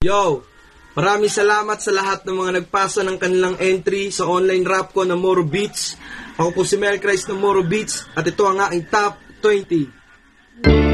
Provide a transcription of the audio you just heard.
Yo! Maraming salamat sa lahat ng mga nagpasa ng kanilang entry sa online rap ko na Moro Beats. Ako po si Mel Christ ng Moro Beats at ito ang aking top 20.